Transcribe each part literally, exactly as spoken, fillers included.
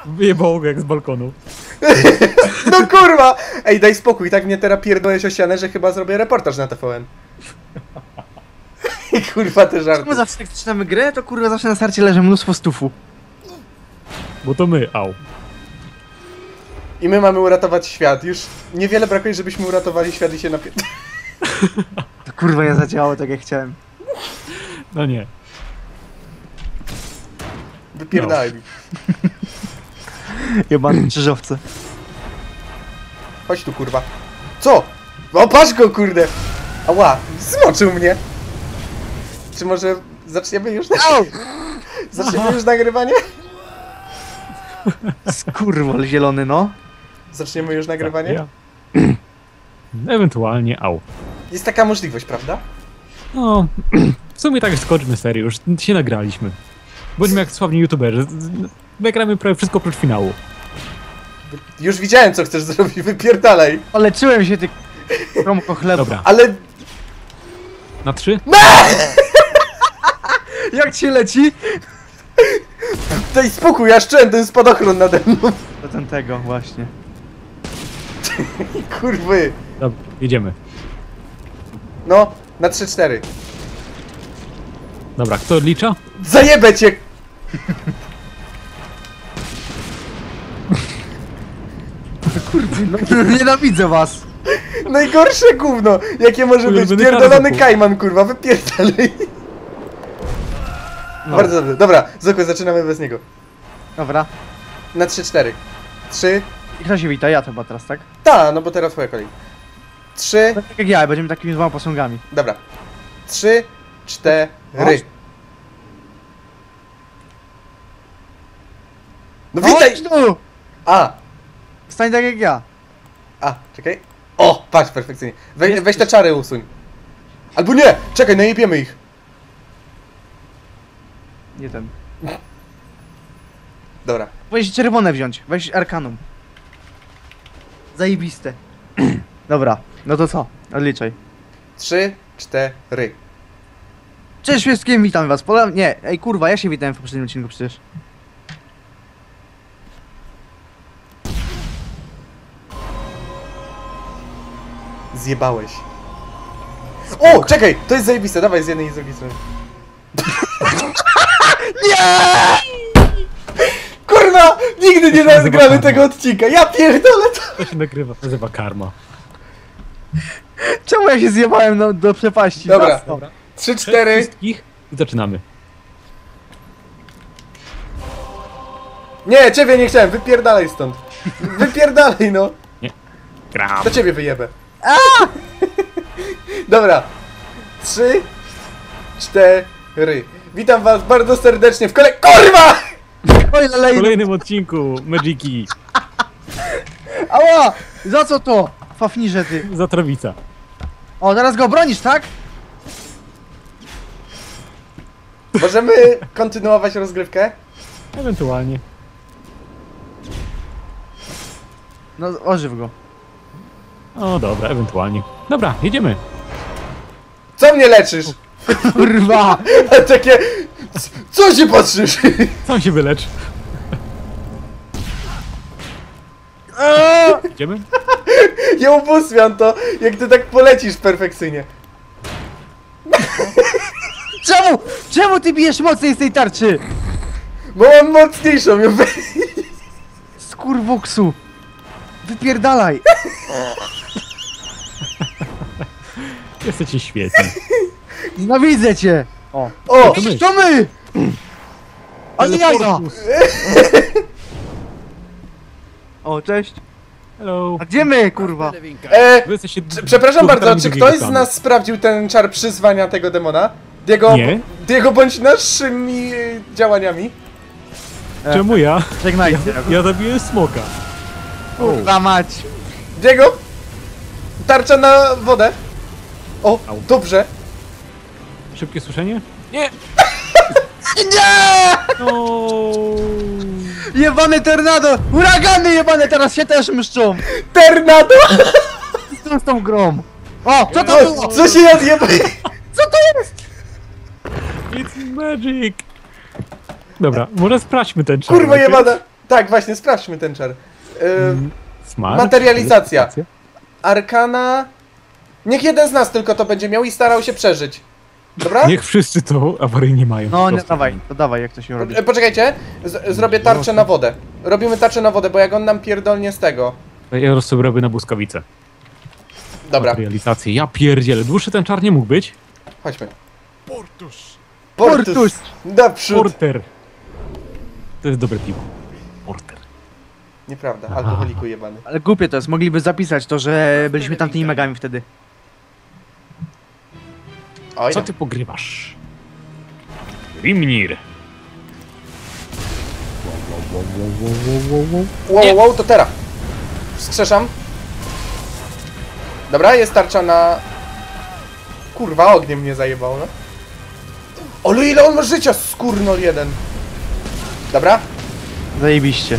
Wyjebało go jak z balkonu. No kurwa! Ej, daj spokój, tak mnie teraz pierdolesz o ścianę, że chyba zrobię reportaż na T V N. I kurwa te żarty. Czemu zawsze jak zaczynamy grę, to kurwa zawsze na starcie leży mnóstwo stufu. Bo to my, au. I my mamy uratować świat. Już niewiele brakuje, żebyśmy uratowali świat i się napier... To kurwa nie zadziałało tak jak chciałem. No nie. Wypierdalaj mi. Jebany krzyżowce. Chodź tu kurwa. Co? O, patrz go kurde! Ała, zmoczył mnie. Czy może zaczniemy już... Au! Zaczniemy już nagrywanie? Skurwol zielony, no. Zaczniemy już nagrywanie? Tak, ja. Ewentualnie, au. Jest taka możliwość, prawda? No, w sumie tak skończmy serię, już się nagraliśmy. Bądźmy jak sławni youtuberzy. Nagramy prawie wszystko oprócz finału. Już widziałem, co chcesz zrobić, wypierdalaj. Oleczyłem się, ty kromko chleba. Dobra, Ale... na trzy? Jak ci leci? Daj spokój, ja szczędę ten spadochron nade mną. To ten tego, właśnie. Kurwy. Dobra, jedziemy. No, na trzy cztery. Dobra, kto odlicza? Zajebę cię! Kurwy, no, nienawidzę was. Najgorsze gówno, jakie może być. Ulubiony Pierdolony karzeł. kajman, kurwa, wypierdalaj. No. Bardzo dobrze. Dobra, zwykle zaczynamy bez niego. Dobra. Na trzy cztery. trzy. I kto się wita? Ja to chyba teraz, tak? Ta, no bo teraz twoja kolej. trzy. Tak jak ja, będziemy takimi dwoma posągami. Dobra. trzy, cztery. No witaj! Chodź tu! A, Stań tak jak ja. a, czekaj. O, patrz, perfekcyjnie. We, weź te czary usuń. Albo nie! Czekaj, najebiemy ich. Nie ten. Dobra. Weź czerwone wziąć, weź arkanum. Zajebiste. Dobra, no to co? Odliczaj. trzy, cztery. Cześć wszystkim, witam was. Pola... Nie, ej kurwa, ja się witałem w poprzednim odcinku przecież. Zjebałeś. O, czekaj! To jest zajebiste, dawaj z jednej i z drugiej strony. Nie! Kurwa! Nigdy nie nazywa nagramy karma. tego odcinka, ja pierdolę to! To się nagrywa, nazywa karma. Czemu ja się zjebałem no, do przepaści? Dobra. Dobra. trzy, cztery. Wszystkich i zaczynamy. Nie, ciebie nie chciałem, wypierdalaj stąd. Wypierdalaj no. Gram. To ciebie wyjebę. Dobra. trzy, cztery. Witam was bardzo serdecznie w kolej... KURWA! Oj, W lelej, kolejnym odcinku Magiki. ała! Za co to? Fafniże ty. Zatrawica. O, teraz go bronisz, tak? Możemy kontynuować rozgrywkę? Ewentualnie. No, ożyw go. O dobra, ewentualnie. Dobra, jedziemy. Co mnie leczysz? Kurwa! Takie... c- Co się patrzysz? Sam się wylecz. Eee! Idziemy? Ja ubóstwiam to, jak ty tak polecisz perfekcyjnie. Czemu? Czemu ty bijesz mocniej z tej tarczy? Bo mam mocniejszą ją. Skurwoksu! Wypierdalaj! Jesteście świetni. Nienawidzę cię! O! O! To my. To my! A nie jaja! O, cześć! Hello. A gdzie my, kurwa? E, Wy jesteście c- przepraszam bardzo, twórcami czy drugiego ktoś z planu. nas sprawdził ten czar przyzwania tego demona? Diego, Nie. Diego bądź naszymi e, działaniami? Czemu ja? Żegnajcie. Ja zabiję smoka. O, Kurwa mać! Diego? Tarcza na wodę? O, Au. dobrze. szybkie suszenie? Nie! Nie! No. Jebane tornado! Huragany jebane teraz się też mszczą! Tornado! Co z tą grą? O! Co to było? O, co się ja zjeba... Co to jest? It's magic! Dobra, może sprawdźmy ten czar. Kurwa najpierw. jebana! Tak, właśnie, sprawdźmy ten czar. Yy, Smart. materializacja. Arkana... Niech jeden z nas tylko to będzie miał i starał się przeżyć. Dobra? Niech wszyscy to awaryjnie mają. No po nie, prostu. dawaj, to dawaj, jak to się robi. E, Poczekajcie, z zrobię tarczę na wodę. Robimy tarczę na wodę, bo jak on nam pierdolnie z tego. Ja sobie robię na błyskawice. Dobra, Materializację. Ja pierdzielę. Dłuższy ten czar nie mógł być. chodźmy. Portus! Portus! Portus. Naprzód! Porter. To jest dobre piwo. Porter. Nieprawda, alkoholiku jebany. Ale głupie to jest, mogliby zapisać to, że byliśmy tamtymi magami wtedy. Oj, Co no. ty pogrywasz? Rimnir. Wow, wow, to teraz. Wskrzeszam. Dobra, jest tarcza na... Kurwa, ogniem mnie zajebało, no. Olu, ile on ma życia, skurnol jeden. Dobra, Zajebiście.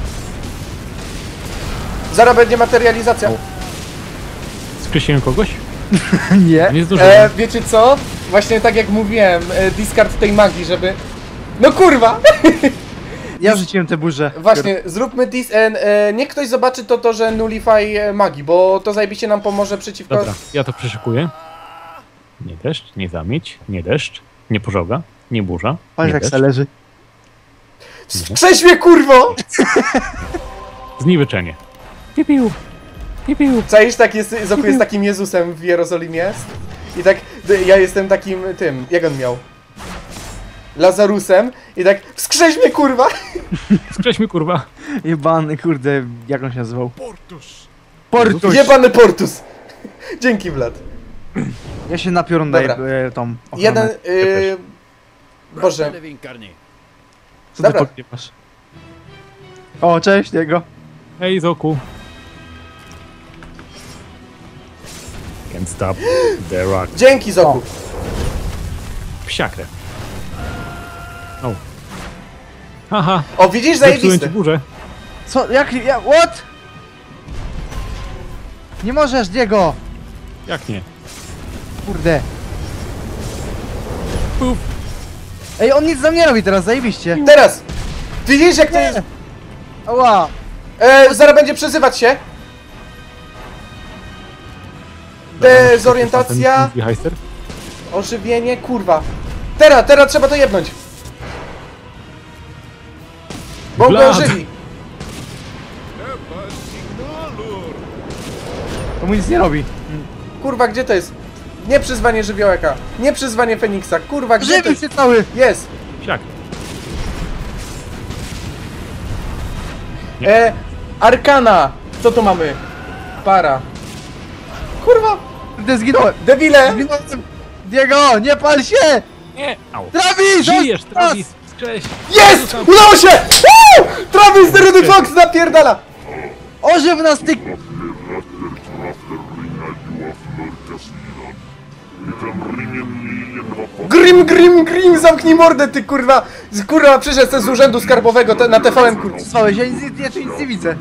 zaraz będzie materializacja. Skreśliłem kogoś? Nie. Nie zdążyłem. E, wiecie co? Właśnie tak jak mówiłem, e, discard tej magii, żeby... No kurwa! Ja rzuciłem tę burzę. Właśnie, zróbmy dis... E, e, niech ktoś zobaczy to, to, że nullify e, magii, bo to zajebiście nam pomoże przeciwko... Dobra, ja to przeszykuję. Nie deszcz, nie zamieć, nie deszcz, nie pożoga, nie burza, Ale nie tak deszcz. se leży. Strzeź kurwo! Zniweczenie. Pipiu, pipiu. Czaisz, tak jest, Zoku jest takim Jezusem w Jerozolimie jest? I tak, d- ja jestem takim tym, jak on miał? Lazarusem i tak, wskrześ mnie kurwa! Skreślmy kurwa. Jebany, kurde, jak on się nazywał? Portus! Portus! Jebany Portus! Dzięki Vlad. Ja się na piorun daję Dobra. e, tą ochronę. Jeden, yy... Boże, Co ty Dobra. pokrywasz? O, cześć, niego. Hej Zoku. Can't stop the rock. dzięki Zoku. Psia krew. O. Haha, O, widzisz, zepsułem ci zajebiste. burzę. Co, jak, ja, what? Nie możesz, Diego! Jak nie? Kurde. Puf. Ej, on nic za mnie robi teraz, zajebiście. Teraz! Widzisz jak to Nie. jest? Ała! E, zaraz będzie przezywać się. Dezorientacja, Ten Heister? ożywienie, kurwa. Teraz, teraz trzeba to jebnąć. Bo on go Blad. ożywi. To mu nic nie robi. Kurwa, gdzie to jest? Nie przyzwanie żywiołeka, nie przyzwanie Feniksa, kurwa, gdzie to Żywi jest? się cały! Jest! Psiak. E, Arkana! Co tu mamy? Para. Kurwa! Kurde, zginąłem! Debile! Zginąłem! Diego, nie pal się! Nie! Au. Travis! Żyjesz, zostaw Travis! nas! Skrzeć! Jest! Udało się! Woo! Travis the Rudy Fox napierdala! Ożyw nas, ty... Grim, grim, grim, zamknij mordę, ty kurwa! Z- Kurwa, przyszedł ten z urzędu skarbowego te, na T V N, kurwa. Przysłałeś, ja nic, ja tu nic nie widzę.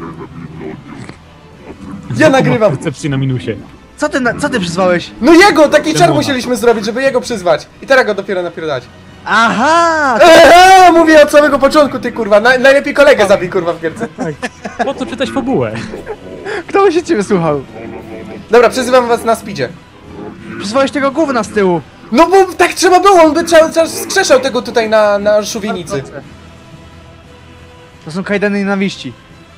Ja nagrywam. Recepcji na minusie. Co ty, na, co ty przysłałeś? No jego, taki czar Demona. musieliśmy zrobić, żeby jego przyzwać. I teraz go dopiero napierdać. Aha! Eee, mówię od samego początku, ty kurwa. Na, najlepiej kolegę zabij, kurwa, w gierce. Po co czytać fabułę? Kto się ciebie słuchał? Dobra, przyzywam was na speedzie. Przysłałeś tego gówna z tyłu. No bo tak trzeba było, on by cały czas skrzeszał tego tutaj na, na szubienicy. To są kajdany nienawiści.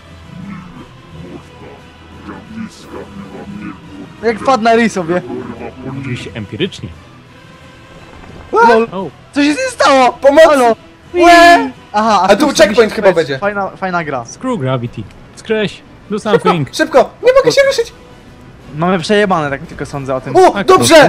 Jak wpadł na ryj sobie. Oczywiście empirycznie. Lol. O, Co się z nim stało? Pomocy! Halo! Łe! Aha, A tu chcę checkpoint myśleć, chyba będzie. Fajna, fajna gra. screw gravity. Skrzeć. Do Szybko, something. szybko! Nie mogę się ruszyć! Mamy przejebane, tak tylko sądzę o tym. O, Tak, dobrze!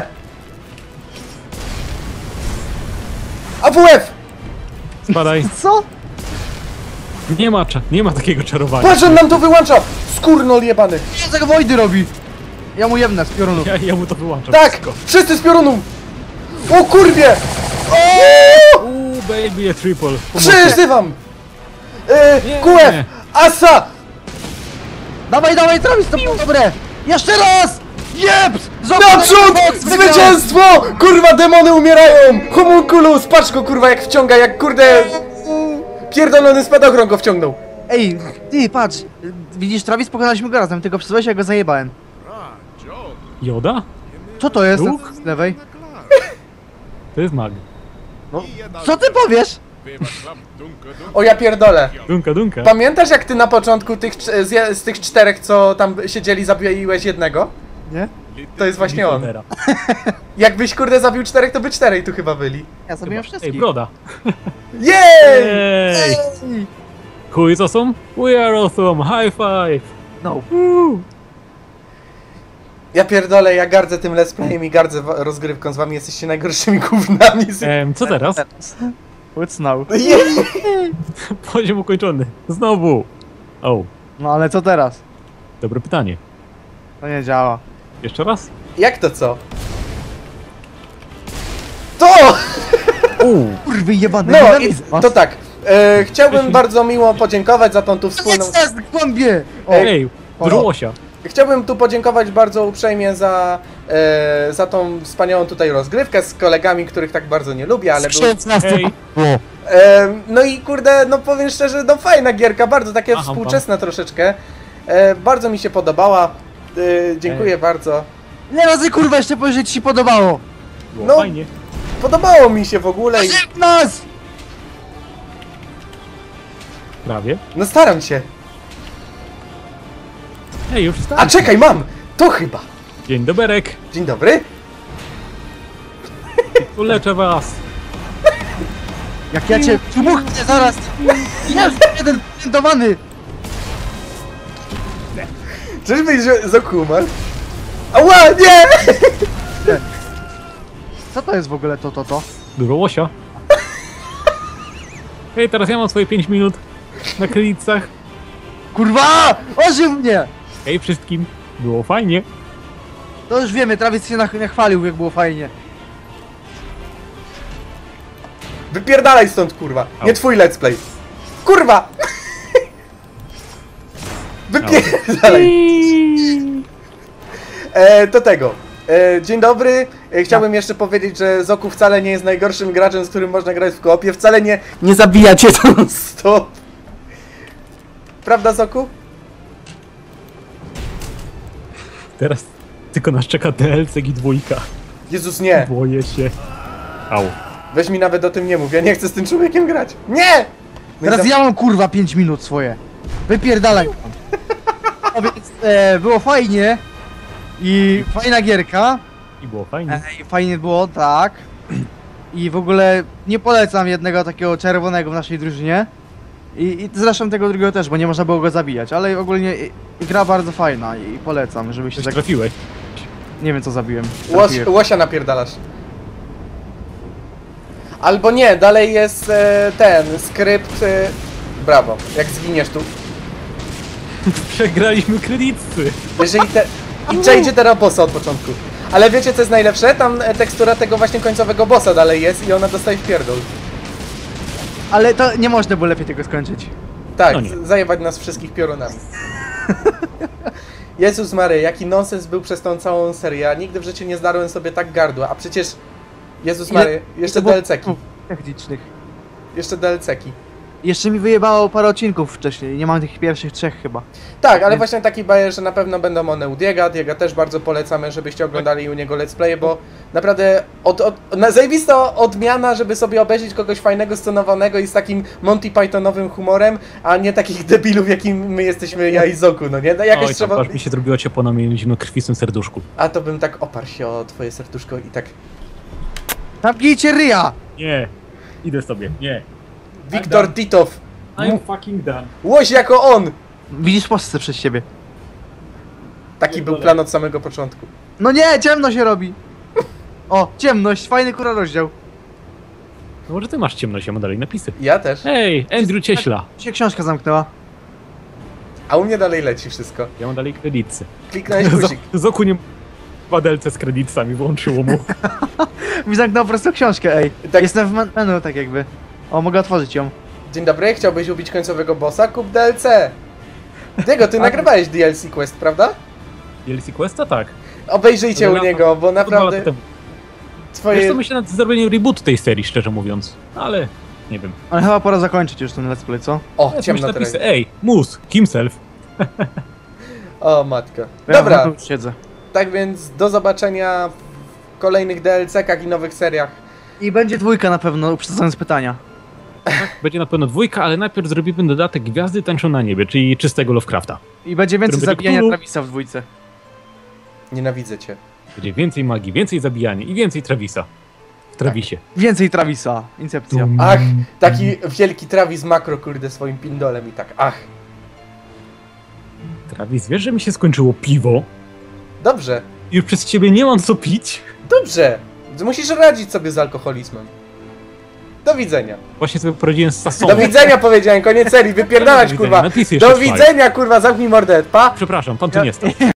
A W F! Spadaj. Co? Nie ma, cza- nie ma takiego czarowania. Patrz, on nam to wyłącza! Skurnol jebany! Co tego Wojdy robi? Ja mu jebnę z piorunu. Ja, ja mu to wyłączam. Tak! wszystko. Wszyscy z piorunów! O kurwie! Uuu, baby, a triple. Pomocy. Przyzywam! E, Nie. Q F! Asa! Dawaj, dawaj, Travis, to było dobre! Jeszcze raz! Jeps! Naprzód! Zwycięstwo! Kurwa, demony umierają! Homunculus! Patrz go, kurwa, jak wciąga, jak kurde... Pierdolony spadochron go wciągnął. Ej, ty, patrz. Widzisz, Travis, pokonaliśmy go razem, tylko przyszłeś, ja go zajebałem. Ra, Joe. Joda? Co to jest Luke? z lewej? To jest mag. No, co ty powiesz? O ja pierdolę. Dunka, dunka. Pamiętasz jak ty na początku tych, cz- z, je- z tych czterech, co tam siedzieli, zabiłeś jednego? Nie? To jest właśnie on. Litera. Jakbyś kurde zabił czterech, to by czterej tu chyba byli. Ja zabiłem Ej, wszystkich. broda. Jej! Ej! Who is awesome? We are awesome! High five! No. Woo! Ja pierdolę, ja gardzę tym let's playem i gardzę wa- rozgrywką z wami, jesteście najgorszymi gównami z... Em, co teraz? What's now? Nie. Poziom ukończony. Znowu. O, No ale co teraz? dobre pytanie. To nie działa. Jeszcze raz? Jak to co? To! Uuu. Kurwy jebane, No i nienawidzę was. to tak. E, chciałbym bardzo miło podziękować za tą tu wspólną... Nie jest głębie! O, Ej, o. Żołosia. Chciałbym tu podziękować bardzo uprzejmie za, e, za tą wspaniałą tutaj rozgrywkę z kolegami, których tak bardzo nie lubię, ale był... Ej, E, no i kurde, no powiem szczerze, no fajna gierka, bardzo takie Aha, współczesna troszeczkę. E, bardzo mi się podobała. E, dziękuję Ej. bardzo. Nie razy kurwa jeszcze powiedz, że ci się podobało! było No. fajnie. Podobało mi się w ogóle i... Nas! Prawie. No staram się. Ej, już A stałem. czekaj, mam! To chyba. Dzień doberek. Dzień dobry. Uleczę was. Jak ja cię dmuchnę zaraz! Jest jeden prezentowany! Czyżbyś Zoku umarł? Ała, nie! Co to jest w ogóle to, to, to? Dużo łosia. Ej, teraz ja mam swoje pięć minut na kredytach. Kurwa! Ożył mnie! Ej, wszystkim. Było fajnie. To już wiemy, Travis się nach- nachwalił, jak było fajnie. Wypierdalaj stąd, kurwa. Nie Au. twój let's play. Kurwa! Wypierdalaj. E, do tego. E, dzień dobry. E, chciałbym jeszcze powiedzieć, że Zoku wcale nie jest najgorszym graczem, z którym można grać w koopie. Wcale nie, nie zabijacie tą stop. Prawda, Zoku? Teraz tylko nas czeka D L C i dwójka. Jezus, nie. Boję się. Au. Weź mi nawet o tym nie mów. Ja nie chcę z tym człowiekiem grać. Nie! No i Teraz za- ja mam kurwa pięć minut swoje. Wypierdalaj. No więc e, było fajnie. I fajna gierka. I było fajnie. E, i fajnie było, tak. I w ogóle nie polecam jednego takiego czerwonego w naszej drużynie. I, i zresztą tego drugiego też, bo nie można było go zabijać. Ale ogólnie i, i gra bardzo fajna i polecam, żebyście Coś tak... trafiłeś. Nie wiem co zabiłem. Łos, Trafiłem. łosia napierdalasz. Albo nie, dalej jest e, ten skrypt. E, brawo, jak zginiesz tu. Przegraliśmy kredytcy. Jeżeli te. I przejdzie teraz bossa od początku. Ale wiecie co jest najlepsze? Tam e, tekstura tego właśnie końcowego bossa dalej jest i ona dostaje w pierdol. Ale to nie można było lepiej tego skończyć. Tak, No nie. z- zajebać nas wszystkich piorunami. Jezus Mary, jaki nonsens był przez tą całą serię. Ja nigdy w życiu nie zdarłem sobie tak gardła, a przecież. Jezus Ile- Mary, jeszcze to było- D L C-ki. Technicznych. Jeszcze D L C-ki. Jeszcze mi wyjebało parę odcinków wcześniej, nie mam tych pierwszych trzech chyba. Tak, ale Więc- właśnie taki bajer, że na pewno będą one u Diega. Diega też bardzo polecamy, żebyście oglądali u niego let's play, bo naprawdę od, od, na zajebista odmiana, żeby sobie obejrzeć kogoś fajnego, scenowanego i z takim Monty Pythonowym humorem, a nie takich debilów, jakim my jesteśmy, ja i Zoku, no nie? No jakoś Oj, tam, trzeba... aż mi się zrobiło ciepło na moim zimnokrwistym serduszku. A to bym tak oparł się o twoje serduszko i tak... Zamknijcie ryja! Nie. Idę sobie. Nie. Wiktor Titow, I'm fucking done. łoś jako on! Widzisz postę przez siebie. Taki był plan od samego początku. No nie, ciemno się robi! O, ciemność, fajny kurwa rozdział. No może ty masz ciemność, ja mam dalej napisy. Ja też. Hej, Andrew Cieśla. Się książka zamknęła. A u mnie dalej leci wszystko. Ja mam dalej kredytcy. Kliknąłeś guzik. Zoku nie ma D L C z kredytami, włączyło mu. Mi zamknął po prostu książkę, ej. Tak. Jestem w men- menu tak jakby. O, mogę otworzyć ją. Dzień dobry, chciałbyś ubić końcowego bossa? Kup D L C. Diego, ty A- nagrywałeś D L C Quest, prawda? D L C Questa? Tak. Obejrzyjcie u Ale niego, bo Dwa lata naprawdę temu. Wiesz twoje... co, myślę nad zrobieniem rebootu tej serii, szczerze mówiąc. Ale Nie wiem. Ale chyba pora zakończyć już ten let's play, co? O, Ja ciemno napisy, teraz. ej, mus, himself. O, matka. Ja Dobra, tu już siedzę. tak więc do zobaczenia w kolejnych D L C-kach i nowych seriach. I będzie dwójka na pewno, uprzedzając pytania. Będzie na pewno dwójka, ale najpierw zrobimy dodatek Gwiazdy tańczą na niebie, czyli czystego Lovecrafta. I będzie więcej Który będzie zabijania Cthulhu. Travisa w dwójce. Nienawidzę cię. Będzie więcej magii, więcej zabijania i więcej Travisa. W Travisie. Więcej Travisa. Incepcja. Tum. Ach, taki wielki Travis makro, kurde, swoim pindolem i tak, ach. Travis, wiesz, że mi się skończyło piwo? Dobrze, Już przez ciebie nie mam co pić? dobrze. Musisz radzić sobie z alkoholizmem. Do widzenia. Właśnie sobie poradziłem z Sasonem. Do widzenia powiedziałem, koniec serii, wypierdalać Do kurwa. widzenia, napisy jeszcze Do trwają. widzenia kurwa, zamknij mordę, pa. Przepraszam, pan tu nie stał.